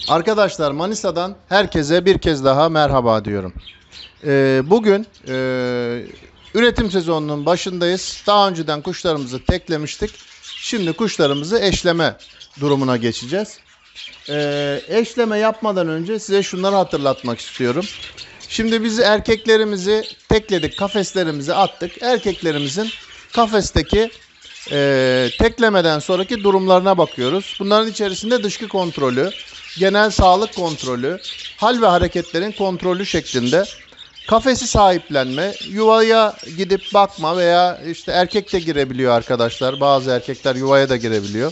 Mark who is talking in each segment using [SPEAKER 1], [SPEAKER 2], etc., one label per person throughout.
[SPEAKER 1] Arkadaşlar Manisa'dan herkese bir kez daha merhaba diyorum. Bugün üretim sezonunun başındayız. Daha önceden kuşlarımızı teklemiştik. Şimdi kuşlarımızı eşleme durumuna geçeceğiz. Eşleme yapmadan önce size şunları hatırlatmak istiyorum. Şimdi biz erkeklerimizi tekledik, kafeslerimizi attık. Erkeklerimizin kafesteki teklemeden sonraki durumlarına bakıyoruz. Bunların içerisinde dışkı kontrolü, genel sağlık kontrolü, hal ve hareketlerin kontrolü şeklinde kafesi sahiplenme, yuvaya gidip bakma veya işte erkek de girebiliyor arkadaşlar. Bazı erkekler yuvaya da girebiliyor.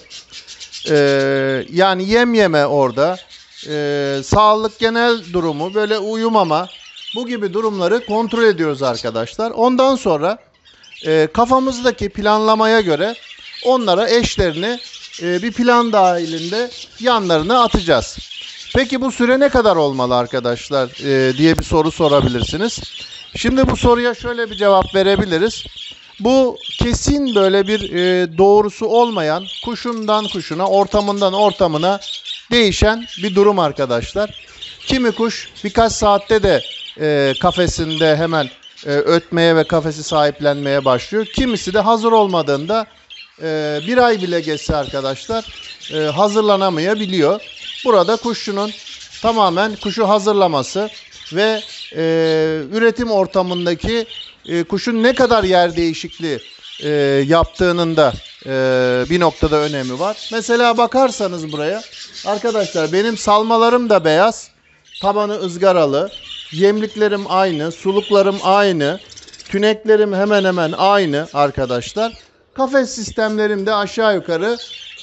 [SPEAKER 1] Yani yem yeme orada, sağlık genel durumu, böyle uyumama, bu gibi durumları kontrol ediyoruz arkadaşlar. Ondan sonra kafamızdaki planlamaya göre onlara eşlerini bir plan dahilinde yanlarına atacağız. Peki bu süre ne kadar olmalı arkadaşlar diye bir soru sorabilirsiniz. Şimdi bu soruya şöyle bir cevap verebiliriz. Bu kesin böyle bir doğrusu olmayan, kuşundan kuşuna, ortamından ortamına değişen bir durum arkadaşlar. Kimi kuş birkaç saatte de kafesinde hemen ötmeye ve kafesi sahiplenmeye başlıyor. Kimisi de hazır olmadığında bir ay bile geçse arkadaşlar hazırlanamayabiliyor. Burada kuşçunun tamamen kuşu hazırlaması ve üretim ortamındaki kuşun ne kadar yer değişikliği yaptığının da bir noktada önemi var. Mesela bakarsanız buraya arkadaşlar, benim salmalarım da beyaz, tabanı ızgaralı, yemliklerim aynı, suluklarım aynı, tüneklerim hemen hemen aynı arkadaşlar. Kafes sistemlerim de aşağı yukarı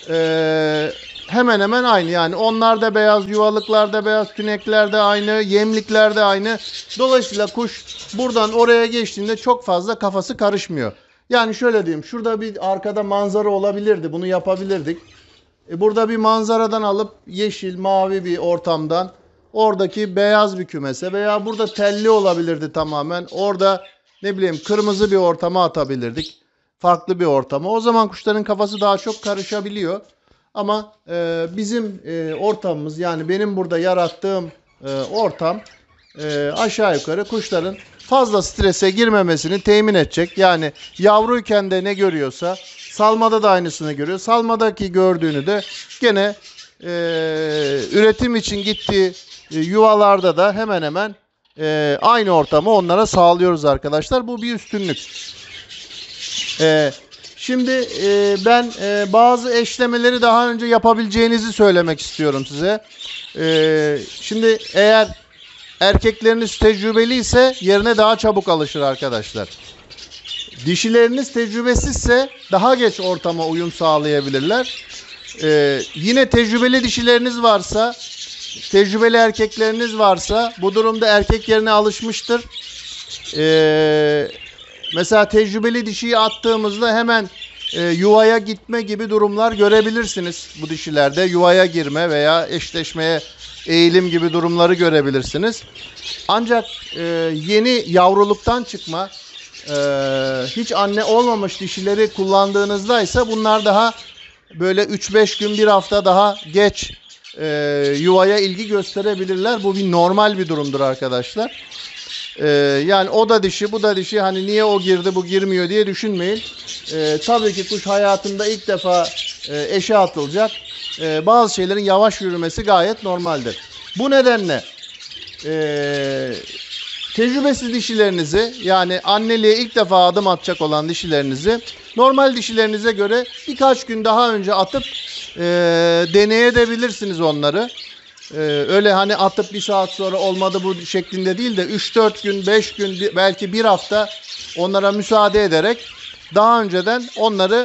[SPEAKER 1] hemen hemen aynı. Yani onlar da beyaz, yuvalıklar da beyaz, tünekler de aynı, yemlikler de aynı. Dolayısıyla kuş buradan oraya geçtiğinde çok fazla kafası karışmıyor. Yani şöyle diyeyim, şurada bir arkada manzara olabilirdi, bunu yapabilirdik. Burada bir manzaradan alıp yeşil, mavi bir ortamdan oradaki beyaz bir kümese veya burada telli olabilirdi tamamen. Orada ne bileyim kırmızı bir ortama atabilirdik. Farklı bir ortama. O zaman kuşların kafası daha çok karışabiliyor. Ama bizim ortamımız, yani benim burada yarattığım ortam aşağı yukarı kuşların fazla strese girmemesini temin edecek. Yani yavruyken de ne görüyorsa salmada da aynısını görüyor. Salmadaki gördüğünü de gene üretim için gittiği yuvalarda da hemen hemen aynı ortamı onlara sağlıyoruz arkadaşlar. Bu bir üstünlük. Şimdi ben bazı eşlemeleri daha önce yapabileceğinizi söylemek istiyorum size. Şimdi eğer erkekleriniz tecrübeli ise yerine daha çabuk alışır arkadaşlar. Dişileriniz tecrübesizse daha geç ortama uyum sağlayabilirler. Yine tecrübeli dişileriniz varsa, tecrübeli erkekleriniz varsa bu durumda erkek yerine alışmıştır. Mesela tecrübeli dişiyi attığımızda hemen yuvaya gitme gibi durumlar görebilirsiniz. Bu dişilerde yuvaya girme veya eşleşmeye eğilim gibi durumları görebilirsiniz. Ancak yeni yavruluktan çıkma, hiç anne olmamış dişileri kullandığınızda ise bunlar daha böyle 3-5 gün, bir hafta daha geç yuvaya ilgi gösterebilirler. Bu bir normal bir durumdur arkadaşlar. Yani o da dişi, bu da dişi, hani niye o girdi bu girmiyor diye düşünmeyin. Tabii ki kuş hayatında ilk defa eşe atılacak. Bazı şeylerin yavaş yürümesi gayet normaldir. Bu nedenle tecrübesiz dişilerinizi, yani anneliğe ilk defa adım atacak olan dişilerinizi normal dişilerinize göre birkaç gün daha önce atıp deneyebilirsiniz onları. Öyle hani atıp bir saat sonra olmadı bu şeklinde değil de 3-4 gün, 5 gün, belki bir hafta onlara müsaade ederek daha önceden onları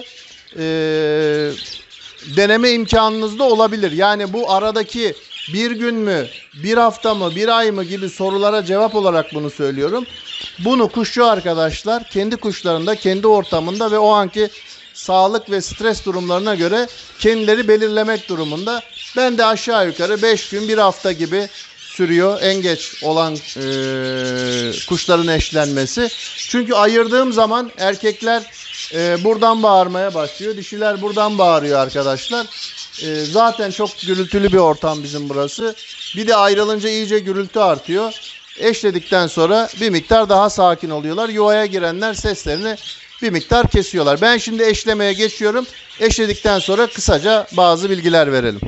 [SPEAKER 1] deneme imkanınız da olabilir. Yani bu aradaki bir gün mü, bir hafta mı, bir ay mı gibi sorulara cevap olarak bunu söylüyorum. Bunu kuşçu arkadaşlar kendi kuşlarında, kendi ortamında ve o anki sağlık ve stres durumlarına göre kendileri belirlemek durumunda. Ben de aşağı yukarı 5 gün, bir hafta gibi sürüyor en geç olan kuşların eşlenmesi. Çünkü ayırdığım zaman erkekler buradan bağırmaya başlıyor. Dişiler buradan bağırıyor arkadaşlar. Zaten çok gürültülü bir ortam bizim burası. Bir de ayrılınca iyice gürültü artıyor. Eşledikten sonra bir miktar daha sakin oluyorlar. Yuvaya girenler seslerini bir miktar kesiyorlar. Ben şimdi eşlemeye geçiyorum. Eşledikten sonra kısaca bazı bilgiler verelim.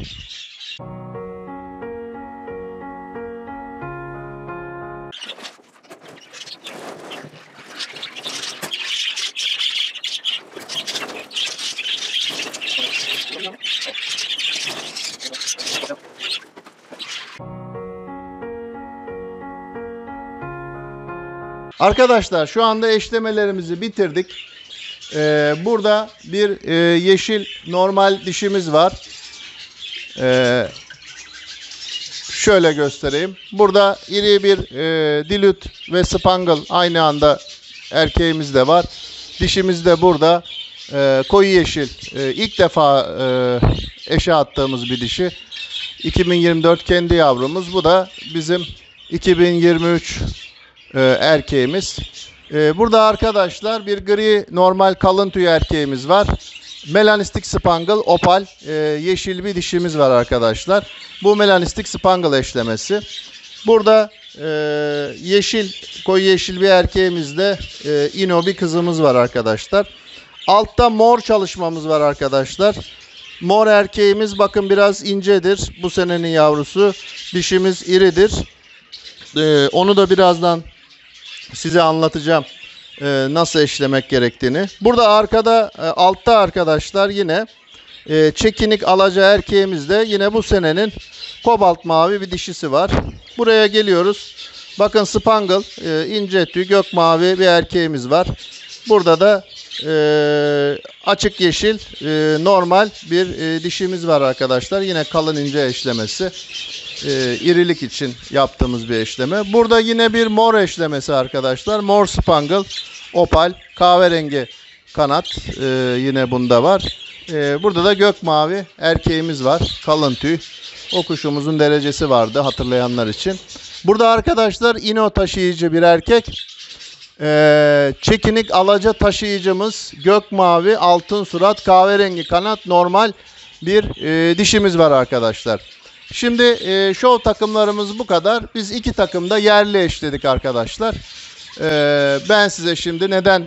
[SPEAKER 1] Arkadaşlar şu anda eşlemelerimizi bitirdik. Burada bir yeşil normal dişimiz var. Şöyle göstereyim. Burada iri bir dilüt ve spangle aynı anda erkeğimiz de var. Dişimiz de burada koyu yeşil. İlk defa eşe attığımız bir dişi. 2024 kendi yavrumuz. Bu da bizim 2023 erkeğimiz. Burada arkadaşlar bir gri normal kalın tüy erkeğimiz var. Melanistik spangle opal yeşil bir dişimiz var arkadaşlar. Bu melanistik spangle eşlemesi. Burada yeşil koyu yeşil bir erkeğimizde ino bir kızımız var arkadaşlar. Altta mor çalışmamız var arkadaşlar. Mor erkeğimiz bakın biraz incedir. Bu senenin yavrusu. Dişimiz iridir. Onu da birazdan size anlatacağım nasıl eşlemek gerektiğini. Burada arkada altta arkadaşlar yine çekinik alaca erkeğimizde yine bu senenin kobalt mavi bir dişisi var. Buraya geliyoruz. Bakın spangle ince tüy gök mavi bir erkeğimiz var. Burada da açık yeşil normal bir dişimiz var arkadaşlar. Yine kalın ince eşlemesi. İrilik için yaptığımız bir eşleme. Burada yine bir mor eşlemesi arkadaşlar. Mor spangle, opal, kahverengi kanat yine bunda var. Burada da gök mavi erkeğimiz var. Kalın tüy. O kuşumuzun derecesi vardı hatırlayanlar için. Burada arkadaşlar ino taşıyıcı bir erkek. Çekinik alaca taşıyıcımız gök mavi, altın surat, kahverengi kanat normal bir dişimiz var arkadaşlar. Şimdi şov takımlarımız bu kadar. Biz iki takımda yerli eşledik arkadaşlar. Ben size şimdi neden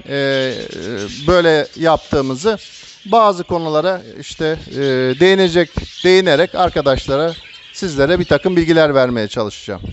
[SPEAKER 1] böyle yaptığımızı bazı konulara işte değinerek arkadaşlara sizlere bir takım bilgiler vermeye çalışacağım.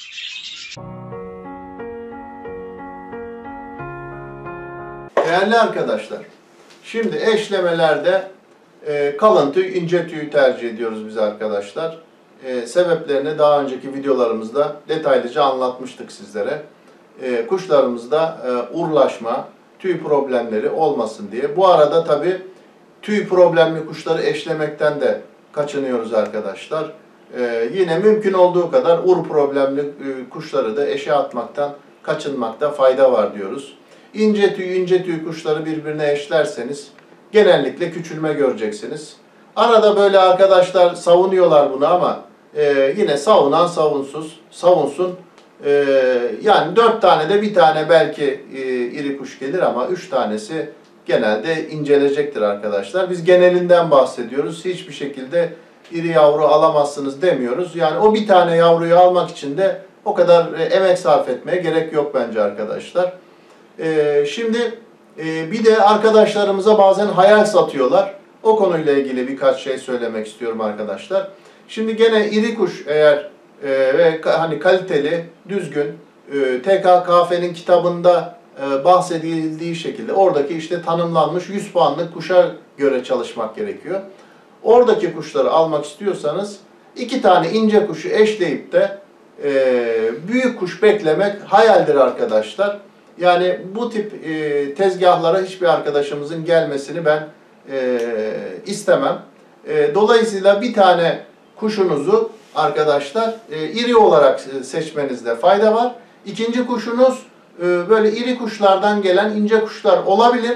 [SPEAKER 1] Değerli arkadaşlar, şimdi eşlemelerde kalın tüy, ince tüyü tercih ediyoruz biz arkadaşlar. Sebeplerini daha önceki videolarımızda detaylıca anlatmıştık sizlere. Kuşlarımızda urlaşma, tüy problemleri olmasın diye. Bu arada tabii tüy problemli kuşları eşlemekten de kaçınıyoruz arkadaşlar. Yine mümkün olduğu kadar ur problemli kuşları da eşe atmaktan kaçınmakta fayda var diyoruz. İnce tüy kuşları birbirine eşlerseniz genellikle küçülme göreceksiniz. Arada böyle arkadaşlar savunuyorlar bunu ama yine savunan savunsun. Yani 4 tane de bir tane belki iri kuş gelir ama 3 tanesi genelde incelecektir arkadaşlar. Biz genelinden bahsediyoruz. Hiçbir şekilde iri yavru alamazsınız demiyoruz. Yani o bir tane yavruyu almak için de o kadar emek sarf etmeye gerek yok bence arkadaşlar. Şimdi bir de arkadaşlarımıza bazen hayal satıyorlar. O konuyla ilgili birkaç şey söylemek istiyorum arkadaşlar. Şimdi gene iri kuş eğer ve hani kaliteli, düzgün TKKF'nin kitabında bahsedildiği şekilde oradaki işte tanımlanmış 100 puanlık kuşa göre çalışmak gerekiyor. Oradaki kuşları almak istiyorsanız 2 tane ince kuşu eşleyip de büyük kuş beklemek hayaldir arkadaşlar. Yani bu tip tezgahlara hiçbir arkadaşımızın gelmesini ben istemem. Dolayısıyla bir tane kuşunuzu arkadaşlar iri olarak seçmenizde fayda var. İkinci kuşunuz böyle iri kuşlardan gelen ince kuşlar olabilir.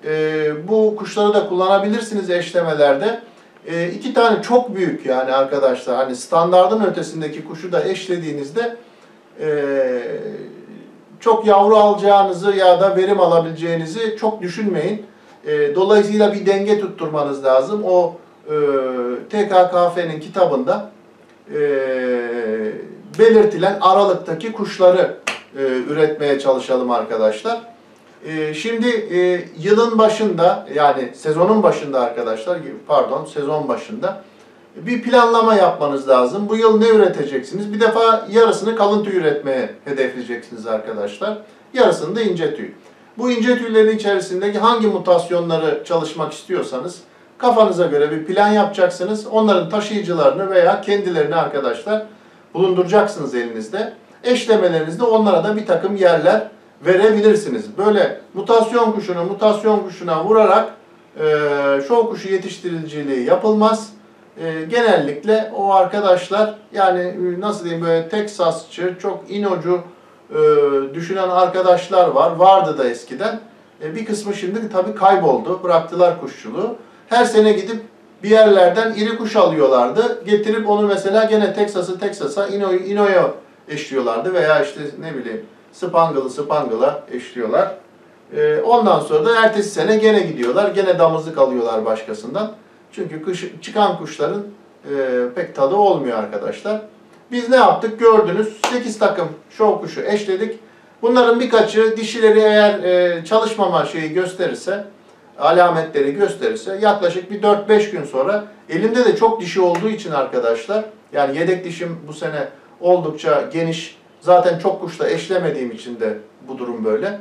[SPEAKER 1] Bu kuşları da kullanabilirsiniz eşlemelerde. 2 tane çok büyük yani arkadaşlar hani standardın ötesindeki kuşu da eşlediğinizde çok yavru alacağınızı ya da verim alabileceğinizi çok düşünmeyin. Dolayısıyla bir denge tutturmanız lazım. O TKKF'nin kitabında belirtilen aralıktaki kuşları üretmeye çalışalım arkadaşlar. Şimdi yılın başında, yani sezonun başında arkadaşlar, sezon başında bir planlama yapmanız lazım. Bu yıl ne üreteceksiniz? Bir defa yarısını kalın tüy üretmeye hedefleyeceksiniz arkadaşlar. Yarısını da ince tüy. Bu ince tüylerin içerisindeki hangi mutasyonları çalışmak istiyorsanız kafanıza göre bir plan yapacaksınız. Onların taşıyıcılarını veya kendilerini arkadaşlar bulunduracaksınız elinizde. Eşlemelerinizde onlara da bir takım yerler verebilirsiniz. Böyle mutasyon kuşuna vurarak şov kuşu yetiştiriciliği yapılmaz. Genellikle o arkadaşlar, yani nasıl diyeyim, böyle Teksasçı, çok inocu düşünen arkadaşlar var. Vardı da eskiden. Bir kısmı şimdi tabii kayboldu. Bıraktılar kuşçuluğu. Her sene gidip bir yerlerden iri kuş alıyorlardı. Getirip onu mesela gene Teksas'a Ino'ya eşliyorlardı veya işte ne bileyim Spangle'a eşliyorlar. Ondan sonra da ertesi sene gene gidiyorlar. Gene damızlık alıyorlar başkasından. Çünkü çıkan kuşların pek tadı olmuyor arkadaşlar. Biz ne yaptık gördünüz. 8 takım şov kuşu eşledik. Bunların birkaçı, dişileri eğer çalışmama şeyi gösterirse, alametleri gösterirse yaklaşık bir 4-5 gün sonra, elimde de çok dişi olduğu için arkadaşlar, yani yedek dişim bu sene oldukça geniş, zaten çok kuşla eşlemediğim için de bu durum böyle.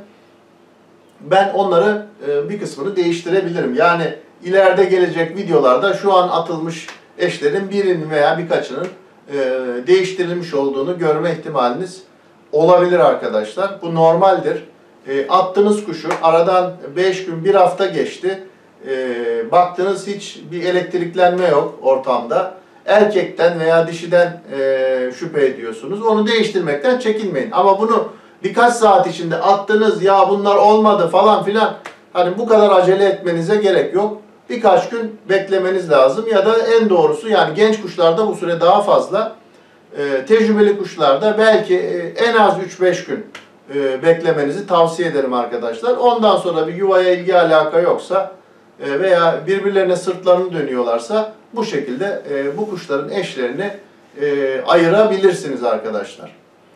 [SPEAKER 1] Ben onları bir kısmını değiştirebilirim. Yani ileride gelecek videolarda şu an atılmış eşlerin birinin veya birkaçının değiştirilmiş olduğunu görme ihtimaliniz olabilir arkadaşlar. Bu normaldir. Attığınız kuşu aradan 5 gün, 1 hafta geçti. Baktınız hiç bir elektriklenme yok ortamda. Erkekten veya dişiden şüphe ediyorsunuz. Onu değiştirmekten çekinmeyin. Ama bunu birkaç saat içinde attınız, ya bunlar olmadı falan filan, hani bu kadar acele etmenize gerek yok. Birkaç gün beklemeniz lazım ya da en doğrusu, yani genç kuşlarda bu süre daha fazla. Tecrübeli kuşlarda belki en az 3-5 gün beklemenizi tavsiye ederim arkadaşlar. Ondan sonra bir yuvaya ilgi alaka yoksa veya birbirlerine sırtlarını dönüyorlarsa bu şekilde bu kuşların eşlerini ayırabilirsiniz arkadaşlar.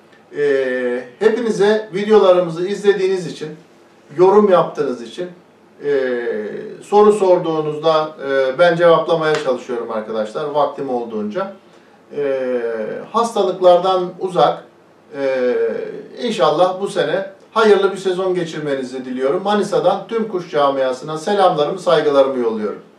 [SPEAKER 1] Hepinize videolarımızı izlediğiniz için, yorum yaptığınız için, soru sorduğunuzda ben cevaplamaya çalışıyorum arkadaşlar vaktim olduğunca. Hastalıklardan uzak, inşallah bu sene hayırlı bir sezon geçirmenizi diliyorum. Manisa'dan tüm kuş camiasına selamlarımı, saygılarımı yolluyorum.